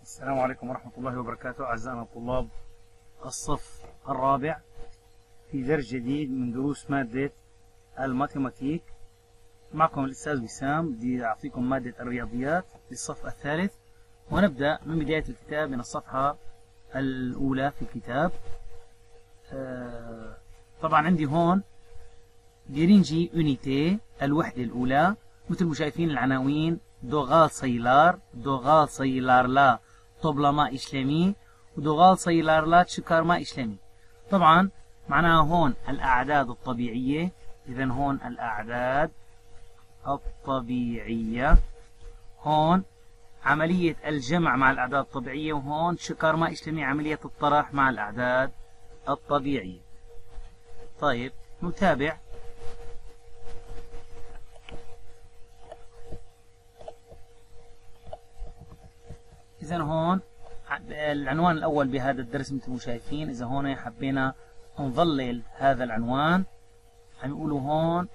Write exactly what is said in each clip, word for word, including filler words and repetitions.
السلام عليكم ورحمة الله وبركاته. أعزائنا طلاب الصف الرابع في درس جديد من دروس مادة الماتيماتيك. معكم الأستاذ وسام. بدي أعطيكم مادة الرياضيات للصف الثالث، ونبدأ من بداية الكتاب من الصفحة الأولى في الكتاب. آه طبعا عندي هون جرينجي أونيتي الوحدة الأولى، مثل ما شايفين العناوين: دوغال سيلار، دوغال سيلار لا طبلما إشلامي، ودوغال سيلار لا تشكارما إشلامي. طبعا معناها هون الأعداد الطبيعية، إذا هون الأعداد الطبيعية، هون عملية الجمع مع الأعداد الطبيعية، وهون شكارما إشلامي عملية الطرح مع الأعداد الطبيعية. طيب نتابع. إذا هون العنوان الأول بهذا الدرس مثل ما شايفين. إذا هون حبينا نظلل هذا العنوان، عم يقولوا هون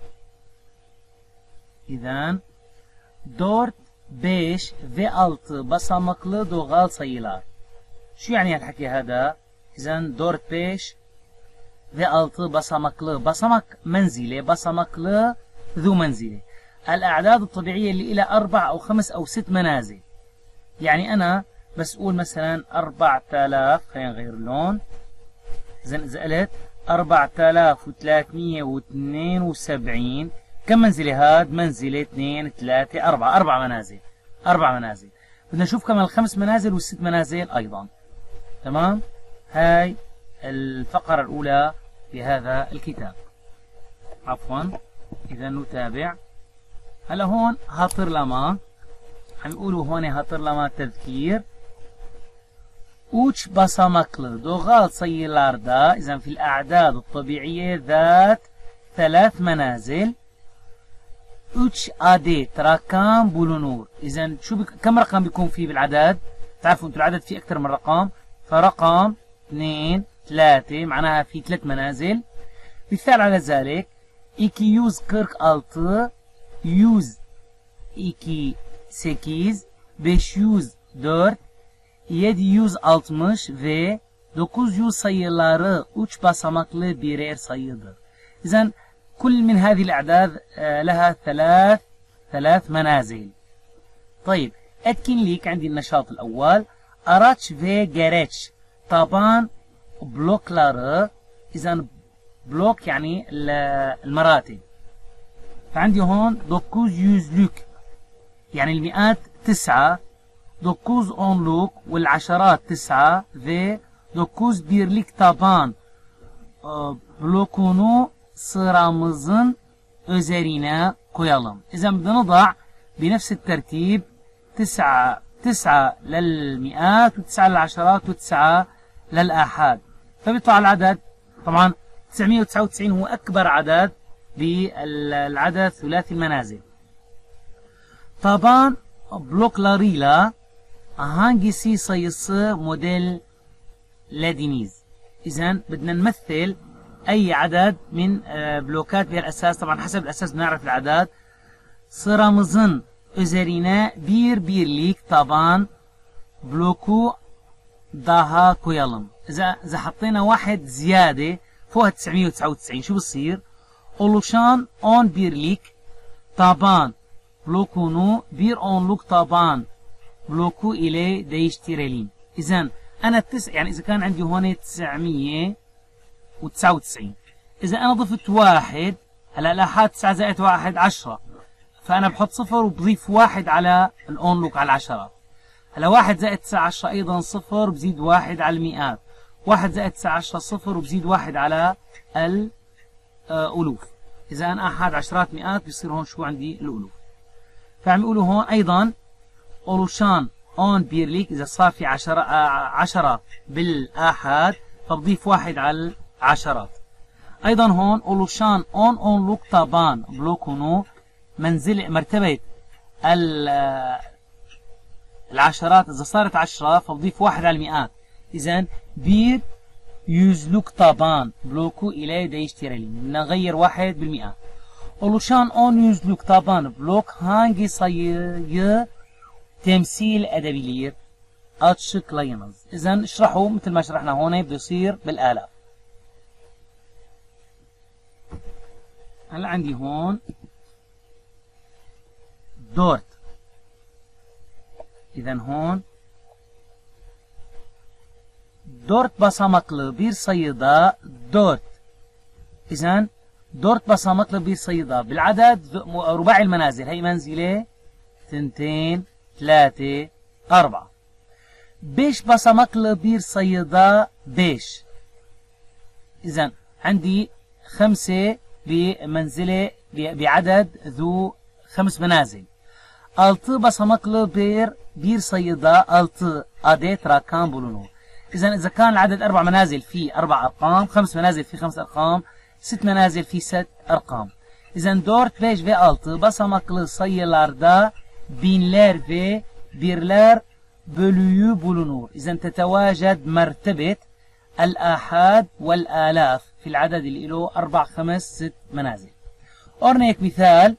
إذا دورت بيش في ألت بصمكل دوغال سيلار. شو يعني هالحكي هذا؟ إذا دورت بيش في ألت بصمكل، بصمك منزلة، بصمكل ذو منزلة. الأعداد الطبيعية اللي إلى أربع أو خمس أو ست منازل. يعني أنا بس أقول مثلا أربعة آلاف، خلينا نغير اللون. إذا إذا قلت أربعة آلاف وثلاثمية واثنين وسبعين، كم منزلة هاد؟ منزلة اثنين ثلاثة أربعة، أربع منازل، أربع منازل. بدنا نشوف كمان الخمس منازل والست منازل أيضا. تمام؟ هاي الفقرة الأولى في هذا الكتاب. عفوا. إذا نتابع. هلا هون هاطر لما عم يقولوا هون هاطر لما تذكير. اوش بصمكل دوغال سيلاردا. إذا في الأعداد الطبيعية ذات ثلاث منازل. اوش عدد رقم بولونور. إذا شو بك... كم رقم بيكون فيه بالعدد؟ تعرفوا انتوا العدد فيه أكثر من رقم، فرقم اثنين ثلاثة معناها في ثلاث منازل. مثال على ذلك: إيكي يوز كيرك ألت، يوز إيكي sekiz, beş yüz dört, yedi yüz altmış ve dokuz yüz sayıları üç basamaklı birer sayıdır. إذن كل من هذه الأعداد لها ثلاث ثلاث منازل. طيب etkinlik عندي النشاط الأول: araç ve gereç. طبعا بلوكları، إذن بلوك يعني المراتب. فعندي هون dokuz yüzlük يعني المئات تسعة، dokuz onluk والعشرات تسعة، ve dokuz birlik taban blokunu sıramızın üzerine koyalım. إذا بدنا نضع بنفس الترتيب تسعة تسعة للمئات وتسعة للعشرات وتسعة للآحاد، فبيطلع العدد طبعا تسعمئة وتسعة وتسعين هو أكبر عدد بالعدد ثلاثي المنازل. Taban bloklarıyla hangisi sayısı modellediniz؟ إذا بدنا نمثل أي عدد من بلوكات بهالأساس. طبعا حسب الأساس بنعرف العدد. sıramızın üzerine bir birlik taban بلوكو daha koyalım. إذا إذا حطينا واحد زيادة فوق تسعمئة وتسعة وتسعين شو بصير؟ oluşan on birlik taban blokunu bir onluk taban bloku ile değiştirelim. إذا أنا التس يعني إذا كان عندي هون تسعمئة وتسعة وتسعين، إذا أنا ضفت واحد، هلا الآحاد تسعة زائد واحد عشرة، فأنا بحط صفر وبضيف واحد على الأونلوك على العشرات. هلا واحد زائد تسعة عشرة أيضا صفر، بزيد واحد على المئات. واحد زائد تسعة عشرة صفر، وبزيد واحد على الألوف. إذا أنا آحاد عشرات مئات بيصير هون شو عندي؟ الألوف. فعم يقولوا هون أيضا oluşan on birlik، إذا صار في عشرة عشرة بالآحاد فبضيف واحد على العشرات. أيضا هون oluşan on onluk taban blokunu منزل مرتبة العشرات، إذا صارت عشرة فبضيف واحد على المئات. إذا bir yüzlük taban bloku ile değiştirelim. نغير واحد بالمئة. Oluşan on yüzlük taban blok hangi sayıyı temsil edebilir? اتشكلاينز. اذا اشرحوا مثل ما شرحنا هون بده يصير بالالاف. هلا عندي هون دورت. اذا هون dört basamaklı bir sayıda dört. إذن dört basamaklı bir sayıda بالعدد رباعي المنازل. هي منزلة تنتين ثلاثة أربعة. beş basamaklı bir sayıda beş. إذن عندي خمسة بمنزلة بعدد ذو خمس منازل. altı basamaklı bir bir sayıda altı adet rakam bulunur. إذا إذا كان العدد أربع منازل في أربع أرقام، خمس منازل في خمس أرقام، ست منازل في ست أرقام. إذا dört, beş ve altı basamaklı sayılarda binler ve birler bölüğü bulunur. إذا تتواجد مرتبة الآحاد والآلاف في العدد اللي له أربع خمس ست منازل. örnek مثال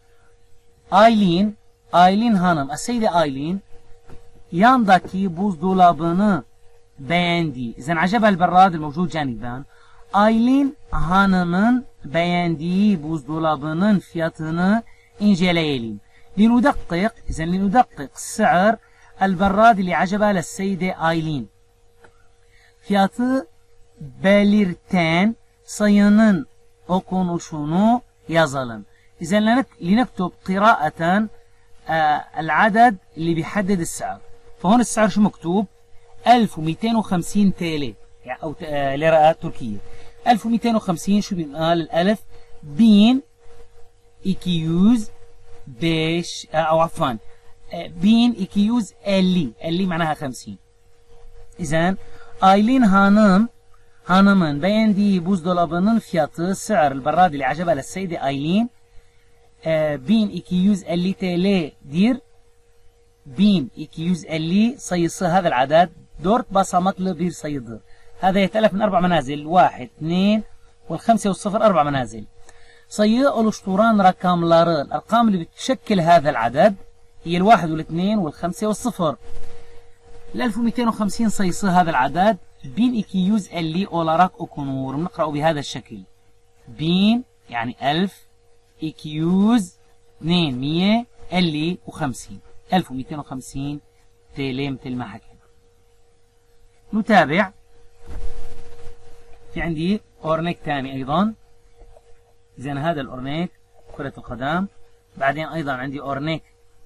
Aylin, Aylin hanım, السيدة Aylin yandaki buzdolabını beğendi. إذن عجبها البراد الموجود جانبان. Aylin hanımın beğendiği buzdolabının fiyatını inceleyelim. لندقق إذن لندقق سعر البراد اللي عجبها للسيدة Aylin. Fiyatı belirten sayının okunuşunu yazalım. إذن لنكتب قراءة العدد اللي بيحدد السعر. فهون السعر شو مكتوب؟ ألف ومئتين وخمسين تيلي أو ليرة تركية. ألف ومئتين وخمسين شو بينقال الألف؟ بين إكيوز بيش أو عفوا بين إكيوز ألي ألي معناها خمسين. إذن Aylin hanım hanımın beğendiği buzdolabının fiyatı سعر البراد اللي عجبها للسيدة Aylin bin iki yüz elli TL'dir. bin iki yüz elli sayısı هذا العدد dört basamaklı bir sayıdır. هذا يتألف من أربع منازل. واحد اثنين والخمسة والصفر أربع منازل. sayı oluşturan rakamları الأرقام اللي بتشكل هذا العدد هي الواحد والاثنين والخمسة والصفر. الألف ومئتين وخمسين sayısı هذا العدد bin iki yüz elli olarak okunur. نقرأ بهذا الشكل. bin يعني ألف iki yüz اثنين مية elli وخمسين. ألف ومئتين وخمسين تيلي مثل ما حكينا. نتابع. في عندي أورنيك ثاني أيضا. إذن هذا الأورنيك كرة القدم. بعدين أيضا عندي أورنيك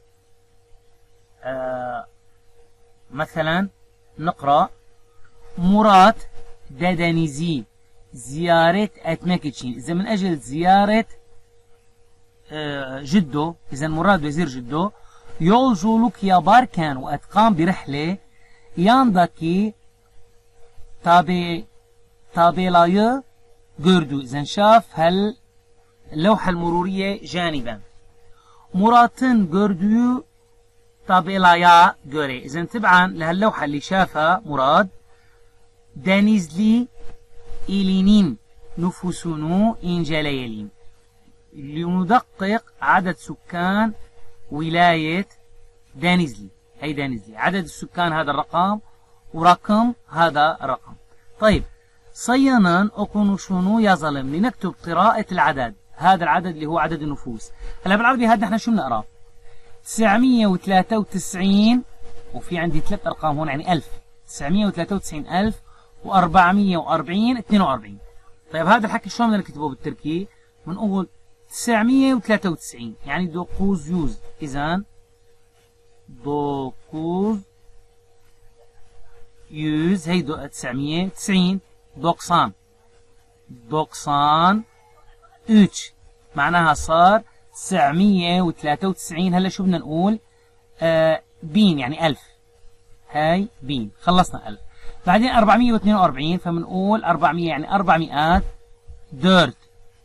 آه مثلا نقرأ مراد ددنيزي زيارة etmek için. إذا من أجل زيارة آه جده. إذا مراد وزير جده yolculuk yaparken وأتقام برحلة yandaki tabi tabelayı gördü. إذا شاف هل اللوحة المرورية جانبا. مراد'ın gördüğü tabelaya göre. إذا تبعا لهاللوحة اللي شافها مراد Denizli ilinin nüfusunu inceleyelim. لندقق عدد سكان ولاية دنيزلي. هي دنيزلي. عدد السكان هذا الرقم ورقم هذا الرقم. طيب sayının okunuşunu yazalım. لنكتب قراءة العدد. هذا العدد اللي هو عدد النفوس. هلا بالعربي هذا احنا شو بنقرا؟ تسعمية وثلاثة وتسعين وفي عندي ثلاث ارقام هون يعني ألف. تسعمية وثلاثة وتسعين ألف وأربعمية وأربعين اثنين وأربعين. طيب هذا الحكي شلون بدنا نكتبه بالتركي؟ بنقول تسعمية وثلاثة وتسعين يعني دوكوز يوز. إذا دوكوز يوز هي دو تسعمية وتسعين دوكسان دوكسان üç معناها صار تسعمية وثلاثة وتسعين. هلا شو بدنا نقول؟ آه بين يعني ألف. هاي بين. خلصنا ألف. بعدين أربعمية واثنين وأربعين فبنقول أربعمية يعني أربعمائة. دورت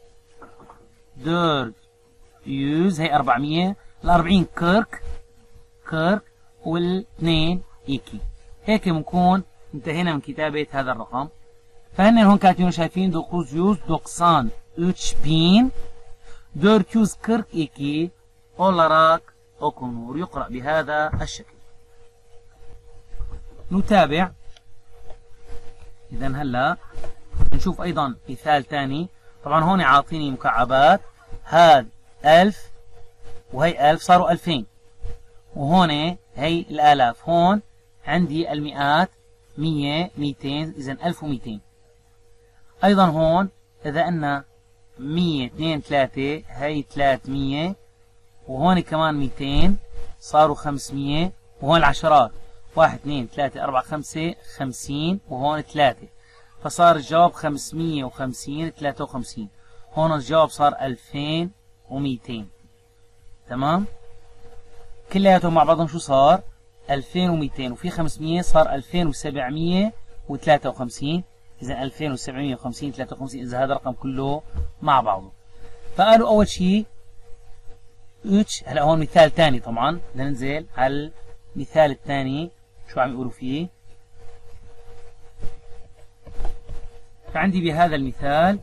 دورت يوز هي أربعمية. الأربعين كرك كرك والاثنين إيكي. هيك بنكون انتهينا من كتابة هذا الرقم. فهن هون كاتبين شايفين dokuz yüz doksan üç bin dört yüz kırk iki olarak okunur. يقرأ بهذا الشكل. نتابع. إذا هلا نشوف أيضا مثال ثاني. طبعا هون عاطيني مكعبات، هذا ألف وهي ألف صاروا ألفين، وهون هي الآلاف، هون عندي المئات مية ميتين، إذا ألف وميتين. أيضا هون إذا قلنا مية اثنين ثلاثة هي ثلاثمية، وهون كمان ميتين صاروا خمسمية، وهون العشرات واحد اثنين ثلاثة أربعة خمسة خمسين، وهون ثلاثة، فصار الجواب خمسمية وخمسين ثلاثة وخمسين. هون الجواب صار ألفين وميتين. تمام؟ كلياتهم مع بعضهم شو صار؟ ألفين وميتين، وفي خمسمية صار ألفين وسبعمية وثلاثة وخمسين. إذا ألفين وسبعمية وخمسين ثلاثة وخمسين، إذا هذا الرقم كله مع بعضه. فقالوا أول شيء اتش. هلا هون مثال ثاني، طبعا بدنا ننزل على المثال الثاني شو عم يقولوا فيه. فعندي بهذا المثال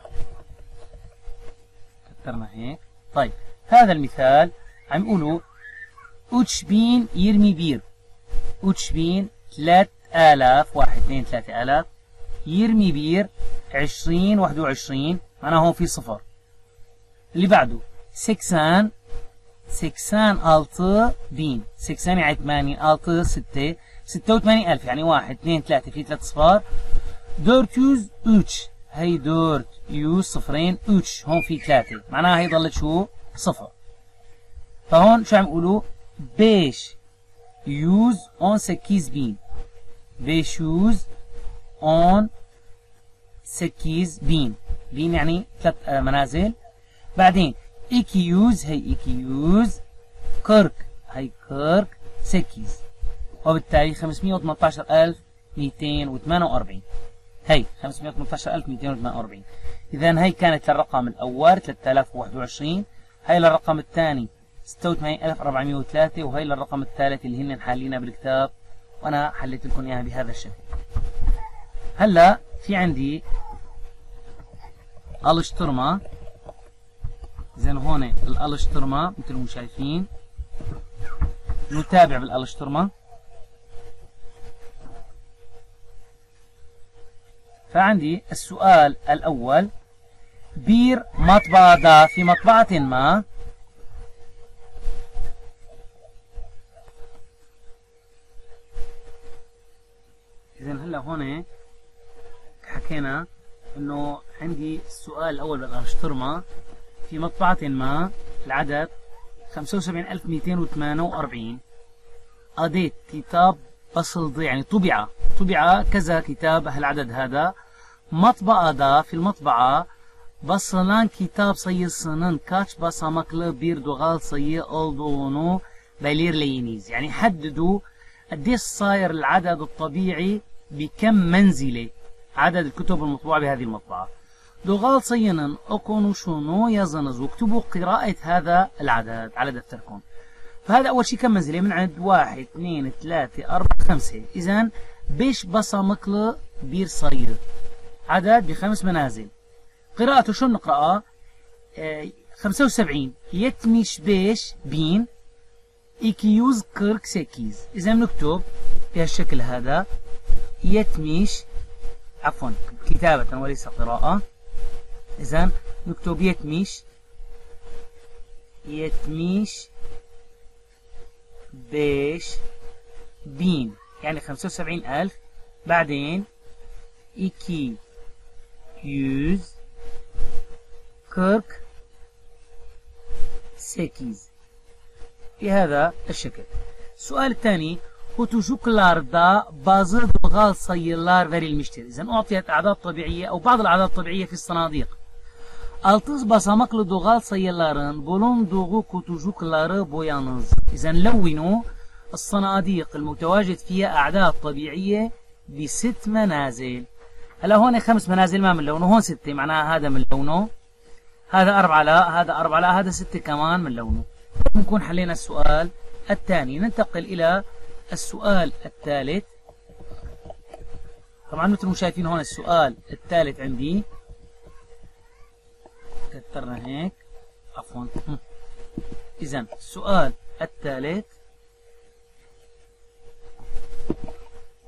كترنا هيك. طيب هذا المثال عم يقولوا اتش بين يرمي بير. اتش بين ثلاثة آلاف، واحد اثنين ثلاثة آلاف، يرمي بير عشرين واحد وعشرين، معناها هون في صفر. اللي بعده سكسان، سكسان ألطة بين، سكسان يعني ثمانية، ألطة ستة، ستة وثمانين ألف، يعني واحد اثنين ثلاثة في ثلاث صفار. دورت يوز اتش، هي دورت يوز صفرين، اتش هون في ثلاثة، معناها هي ضلت شو؟ صفر. فهون شو عم يقولوا؟ بيش يوز اون سكيز بين، بيش يوز اون سكيز بين، بين يعني ثلاث منازل. بعدين إيكي يوز، هي إيكي يوز كرك، هي كرك سكيز، وبالتالي خمسمية وثمانية عشر ألف مئتين وثمانية وأربعين، هي خمسمية وثمانية عشر ألف مئتين وثمانية وأربعين. إذا هي كانت للرقم الأول ثلاثة آلاف وواحد وعشرين، هي للرقم الثاني ستة وثمانين ألف وأربعمية وثلاثة، وهي للرقم الثالث اللي هن حالينا بالكتاب، وأنا حليت لكم إياها بهذا الشكل. هلا في عندي الشترما. إذا هون الالشترما مثل ما شايفين. نتابع بالالشترما. فعندي السؤال الأول، بير مطبعة دا في مطبعة ما. إذا هلا هون حكينا إنه عندي السؤال الأول بالالشترما، في مطبعة ما العدد خمسة وسبعين ألف مئتين وثمانية وأربعين، قضيت كتاب بصل ضي، يعني طبع طبع كذا كتاب هالعدد هذا. مطبعة دا في المطبعة بصلان كتاب sayısının kaç basamaklı bir doğal sayı olduğunu belirleyiniz. يعني حددوا قديش صاير العدد الطبيعي بكم منزلة عدد الكتب المطبوعة بهذه المطبعة. doğal sayının okunuşunu yazınız واكتبوا قراءة هذا العدد على دفتركم. فهذا أول شيء كم منزلة؟ من عند واحد اثنين ثلاثة أربعة خمسة. إذا بيش basamaklı bir sayı، عدد بخمس منازل. قراءته شو نقرأها؟ آه خمسة وسبعين يتمش بيش بين iki yüz kırk sekiz. إذا بنكتب بهالشكل هذا يتمش، عفوا كتابة وليس قراءة. إذا نكتب يتمش يتمش بيش بين، يعني خمسة وسبعين ألف. بعدين iki yüz kırk sekiz بهذا الشكل. السؤال الثاني، kutucuklarda bazı doğal sayılar verilmiştir. إذا أعطيت أعداد طبيعية أو بعض الأعداد الطبيعية في الصناديق. altı basamaklı doğal sayıların bulunduğu kutucukları boyanız. إذا لونوا الصناديق المتواجد فيها أعداد طبيعية بست منازل. هلا هون خمس منازل ما من لونه، هون ستة، معناها هذا من لونه، هذا أربعة لا، هذا أربعة لا، هذا ستة كمان من لونه. نكون حلينا السؤال الثاني. ننتقل إلى السؤال الثالث. طبعا مثل ما شايفين هون السؤال الثالث عندي كترنا هيك، عفوا. إذا السؤال الثالث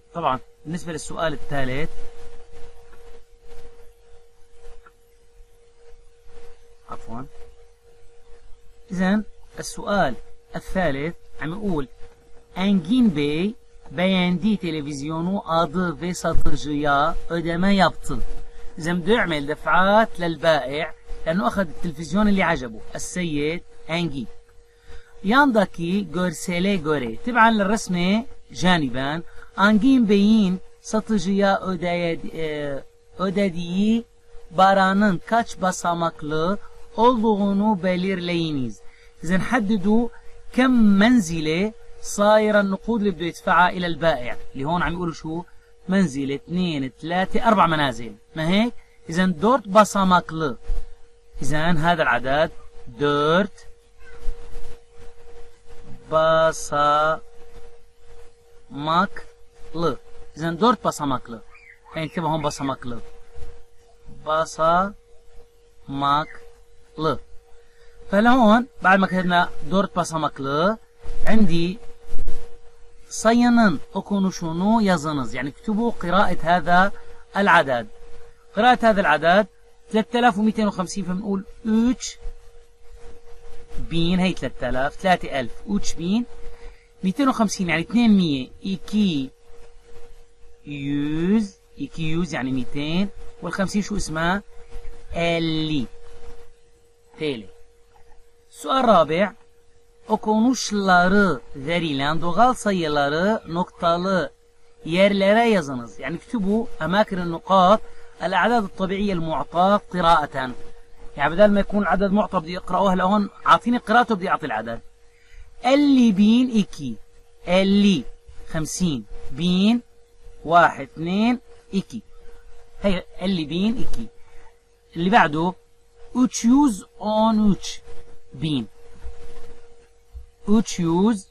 طبعا بالنسبة للسؤال الثالث عفوا إذن السؤال الثالث عم يقول Engin Bey beğendiği televizyonu aldı ve satıcıya ödeme yaptı. إذا بده يعمل دفعات للبائع لأنه أخذ التلفزيون اللي عجبه السيد أنجي. Yandaki görsele göre تبعا للرسمة جانبا Engin Bey'in satıcıya ödeye, ödediği paranın kaç basamaklı olduğunu belirleyiniz. إذا حددوا كم منزلة صايرة النقود اللي بده يدفعها إلى البائع اللي هون عم يقولوا شو منزلة اثنين ثلاثة أربع منازل ما هيك؟ إذا دورت basamaklı. إذا هذا العدد dört basamaklı. إذا dört basamaklı. يعني اكتبها هون basamaklı. basamaklı. فلهون بعد ما كتبنا dört basamaklı عندي sayının okunuşunu yazınız. يعني اكتبوا قراءة هذا العدد. قراءة هذا العدد ثلاثة آلاف ومئتين وخمسين فبنقول üç bin هي ثلاثة آلاف ثلاثة ألف üç bin مئتين وخمسين يعني اثنمية iki yüz iki yüz يعني مئتين والخمسين شو اسمها elli تالي. السؤال الرابع okunuşları verilen doğal sayıları noktalı yerlere yazınız. يعني اكتبوا أماكن النقاط الأعداد الطبيعية المعطاة قراءة. يعني بدل ما يكون العدد معطى بدي أقرأه هلا هون أعطيني قراءته بدي أعطي العدد. اللي بين إكي اللي خمسين بين واحد اثنين إكي هي اللي بين إكي. اللي بعده üç yüz on üç bin üç yüz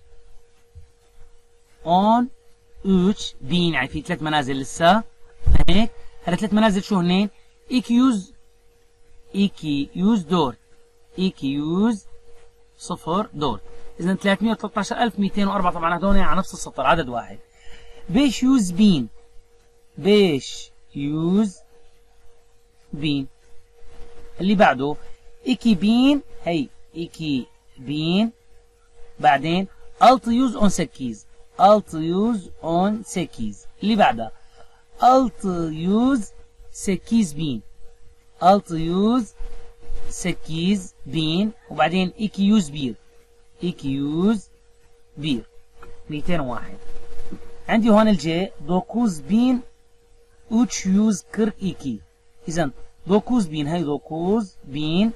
on üç bin يعني في ثلاث منازل لسه هيك. هلا ثلاث منازل شو هنين؟ iki yüz iki yüz dört iki yüz صفر دور. إذا ثلاثمئة وثلاثة عشر ألف ومئتين وأربعة طبعا هذول على نفس السطر عدد واحد. beş yüz bin beş yüz bin. اللي بعده iki bin هي iki bin بعدين altı yüz on sekiz altı yüz on sekiz. اللي بعدها altı yüz sekiz bin altı yüz sekiz bin وبعدين iki yüz bir iki yüz bir مئتين وواحد. عندي هون الجي dokuz bin üç yüz kırk iki. إذا dokuz bin هي dokuz bin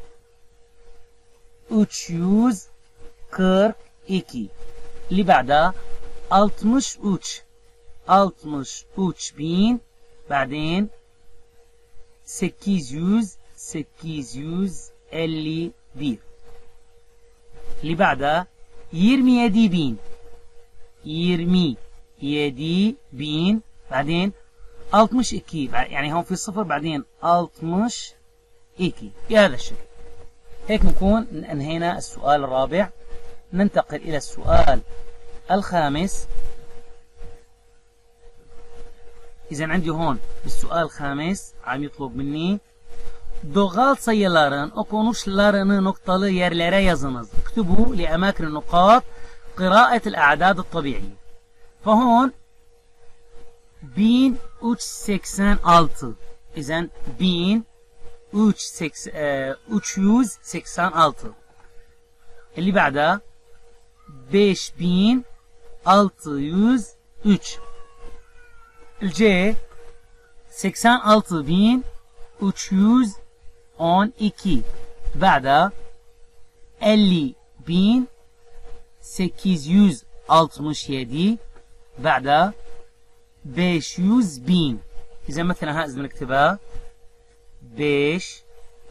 üç yüz kırk iki. اللي بعدها altmış üç altmış üç bin بعدين sekiz yüz sekiz yüz elli bir. اللي بعدها yirmi yedi bin yirmi yedi bin بعدين altmış iki يعني هون في صفر بعدين altmış iki بهذا الشكل. هيك نكون انهينا السؤال الرابع. ننتقل إلى السؤال الخامس. إذا عندي هون بالسؤال الخامس عم يطلب مني doğal sayıların okunuşlarını noktalı yerlere yazınız. اكتبوا لأماكن النقاط قراءة الأعداد الطبيعية. فهون bin üç yüz seksen altı. إذا bin üç yüz seksen altı. اللي بعدها beş bin altı yüz üç. الجي seksen altı bin üç yüz on iki. بعدها elli bin sekiz yüz altmış yedi. بعدها beş yüz bin. إذا مثلا ها إذا بنكتبها beş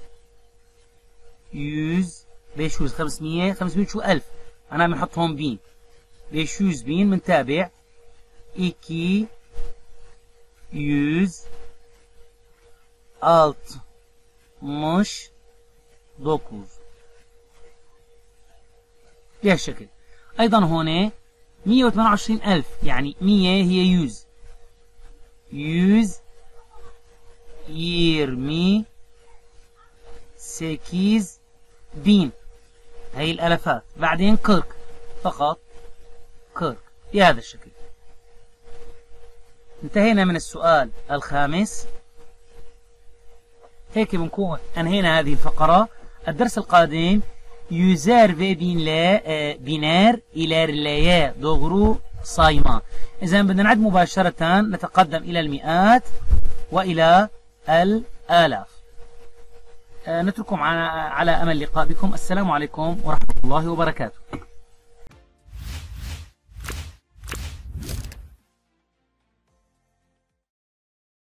yüz beş yüz خمسمية خمسمية شو ألف. أنا بنحط هون بين beş yüz bin بنتابع iki yüz altmış dokuz بهالشكل. أيضا هون مئة وثمانية وعشرين ألف يعني مئة هي يوز yüz yirmi sekiz bin. هي الألفات. بعدين قرق فقط قرق بهذا الشكل. انتهينا من السؤال الخامس. هيك بنكون أنهينا هذه الفقرة. الدرس القادم yüzer ve binler, e, biner ilerleye doğru sayma. إذا بدنا نعد مباشرة نتقدم إلى المئات وإلى الآلاف. نترككم على أمل لقاء بكم. السلام عليكم ورحمة الله وبركاته.